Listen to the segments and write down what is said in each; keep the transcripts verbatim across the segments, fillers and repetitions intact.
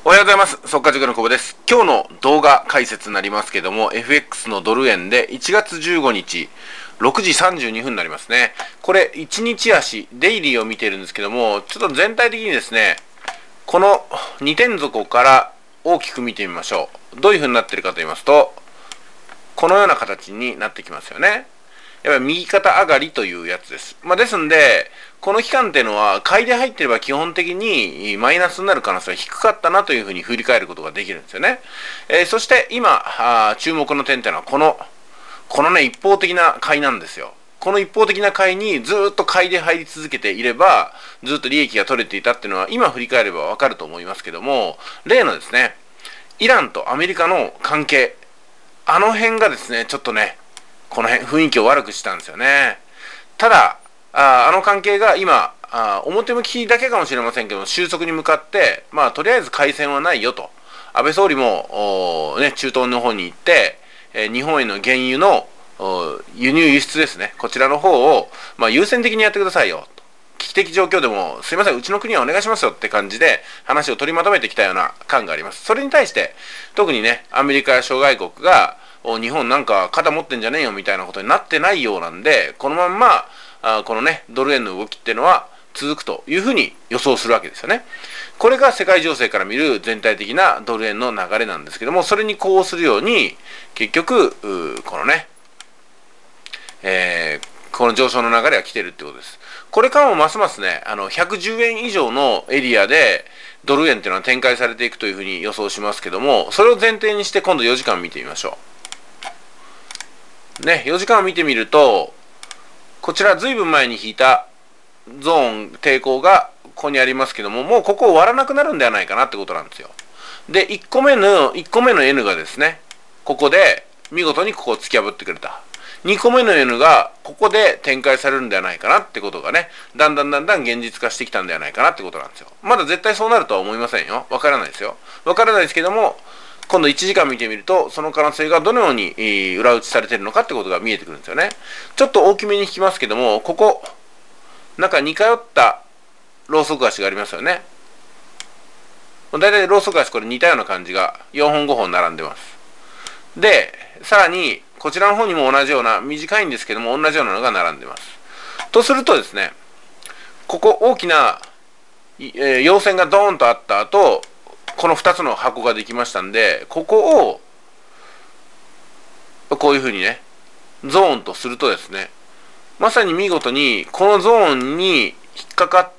おはようございます。速稼塾の久保です。今日の動画解説になりますけども、エフエックス のドル円でいちがつじゅうごにち、ろくじさんじゅうにふんになりますね。これ、いちにち足、デイリーを見てるんですけども、ちょっと全体的にですね、このにてん底から大きく見てみましょう。どういう風になってるかと言いますと、このような形になってきますよね。やっぱり右肩上がりというやつです。まあ、ですんで、この期間っていうのは、買いで入ってれば基本的にマイナスになる可能性は低かったなというふうに振り返ることができるんですよね。えー、そして今あ、注目の点っていうのは、この、このね、一方的な買いなんですよ。この一方的な買いにずっと買いで入り続けていれば、ずっと利益が取れていたっていうのは、今振り返ればわかると思いますけども、例のですね、イランとアメリカの関係、あの辺がですね、ちょっとね、この辺、雰囲気を悪くしたんですよね。ただ、あ, あの関係が今あ、表向きだけかもしれませんけど、収束に向かって、まあ、とりあえず開戦はないよと。安倍総理も、ね、中東の方に行って、えー、日本への原油の輸入輸出ですね、こちらの方を、まあ、優先的にやってくださいよと。危機的状況でも、すいません、うちの国はお願いしますよって感じで、話を取りまとめてきたような感があります。それに対して、特にね、アメリカや諸外国が、日本なんか肩持ってんじゃねえよみたいなことになってないようなんで、このまんまあこのねドル円の動きっていうのは続くというふうに予想するわけですよね。これが世界情勢から見る全体的なドル円の流れなんですけども、それに呼応するように結局このね、えー、この上昇の流れが来てるってことです。これからもますますね、あのひゃくじゅうえん以上のエリアでドル円っていうのは展開されていくというふうに予想しますけども、それを前提にして今度よじかん見てみましょう。ね、よじかんを見てみると、こちらずいぶん前に引いたゾーン抵抗がここにありますけども、もうここを割らなくなるんではないかなってことなんですよ。で、いっこめの、いっこめの N がですね、ここで見事にここを突き破ってくれた。にこめの N がここで展開されるんではないかなってことがね、だんだんだんだん現実化してきたんではないかなってことなんですよ。まだ絶対そうなるとは思いませんよ。わからないですよ。わからないですけども、今度いちじかん見てみると、その可能性がどのように裏打ちされているのかってことが見えてくるんですよね。ちょっと大きめに引きますけども、ここ、なんか似通ったローソク足がありますよね。だいたいローソク足これ似たような感じがよんほんごほん並んでます。で、さらにこちらの方にも同じような、短いんですけども同じようなのが並んでます。とするとですね、ここ大きな、えー、陽線がドーンとあった後、このふたつの箱ができましたんで、ここをこういうふうにねゾーンとするとですね、まさに見事にこのゾーンに引っかかって、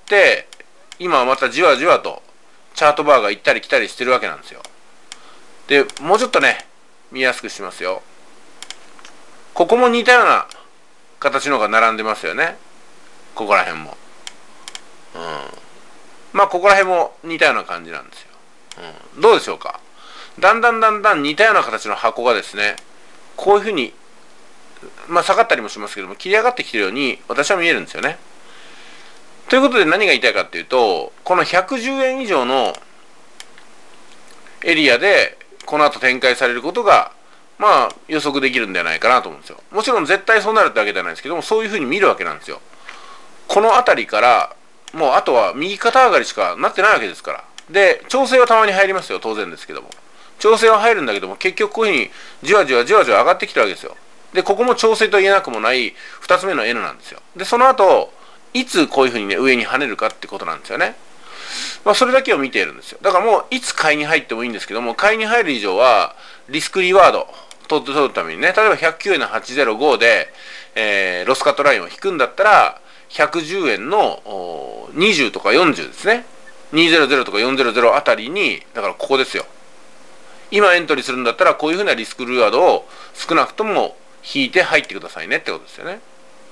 今はまたじわじわとチャートバーが行ったり来たりしてるわけなんですよ。で、もうちょっとね見やすくしますよ。ここも似たような形のが並んでますよね。ここら辺も、うん、まあここら辺も似たような感じなんですよ。うん、どうでしょうか。だんだんだんだん似たような形の箱がですね、こういうふうに、まあ下がったりもしますけども、切り上がってきてるように私は見えるんですよね。ということで何が言いたいかっていうと、このひゃくじゅうえん以上のエリアでこの後展開されることが、まあ予測できるんではないかなと思うんですよ。もちろん絶対そうなるってわけではないですけども、そういうふうに見るわけなんですよ。この辺りからもうあとは右肩上がりしかなってないわけですから。で、調整はたまに入りますよ、当然ですけども。調整は入るんだけども、結局こういうふうにじわじわじわじわ上がってきてるわけですよ。で、ここも調整と言えなくもないふたつめの N なんですよ。で、その後、いつこういうふうにね、上に跳ねるかってことなんですよね。まあ、それだけを見ているんですよ。だからもう、いつ買いに入ってもいいんですけども、買いに入る以上は、リスクリワード、取るためにね、例えばひゃくきゅうえんのはちぜろごで、えー、ロスカットラインを引くんだったら、ひゃくじゅうえんのにじゅうとかよんじゅうですね。にひゃくとかよんひゃくあたりに、だからここですよ。今エントリーするんだったら、こういうふうなリスクリワードを少なくとも引いて入ってくださいねってことですよね。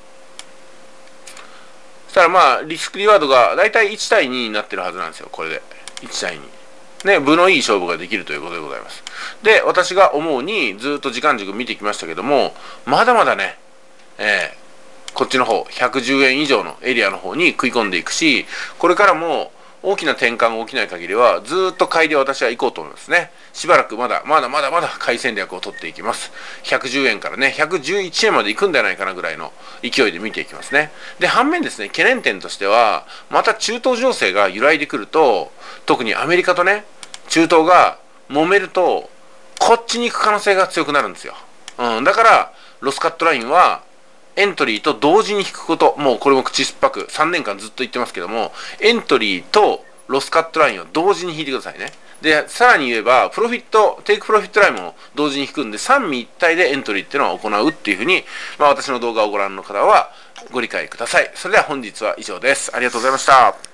そしたらまあ、リスクリワードがだいたいいちたいにになってるはずなんですよ、これで。いちたいに。ね、分のいい勝負ができるということでございます。で、私が思うに、ずっと時間軸見てきましたけども、まだまだね、えー、こっちの方、ひゃくじゅうえん以上のエリアの方に食い込んでいくし、これからも、大きな転換が起きない限りはずっと買いで私は行こうと思いますね。しばらくまだまだまだまだ買い戦略を取っていきます。ひゃくじゅうえんからねひゃくじゅういちえんまで行くんじゃないかなぐらいの勢いで見ていきますね。で、反面ですね、懸念点としてはまた中東情勢が揺らいでくると、特にアメリカとね中東が揉めると、こっちに行く可能性が強くなるんですよ。うん、だから、ロスカットラインは、エントリーと同時に引くこと、もうこれも口酸っぱくさんねんかんずっと言ってますけども、エントリーとロスカットラインを同時に引いてくださいね。で、さらに言えば、プロフィット、テイクプロフィットラインも同時に引くんで、三位一体でエントリーっていうのを行うっていうふうに、まあ私の動画をご覧の方はご理解ください。それでは本日は以上です。ありがとうございました。